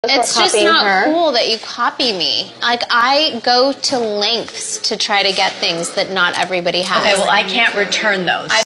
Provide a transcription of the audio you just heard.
It's just not cool that you copy me. Like, I go to lengths to try to get things that not everybody has. Okay, well, I can't return those.